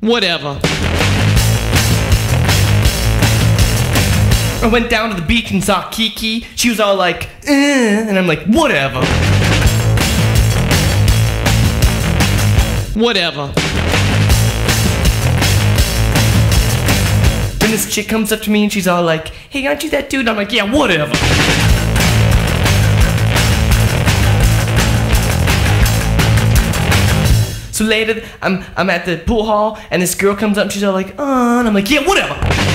whatever. I went down to the beach and saw Kiki. She was all like, and I'm like, whatever. Whatever. Then this chick comes up to me and she's all like, hey, aren't you that dude? I'm like, yeah, whatever. So later, I'm at the pool hall and this girl comes up and she's all like, and I'm like, yeah, whatever.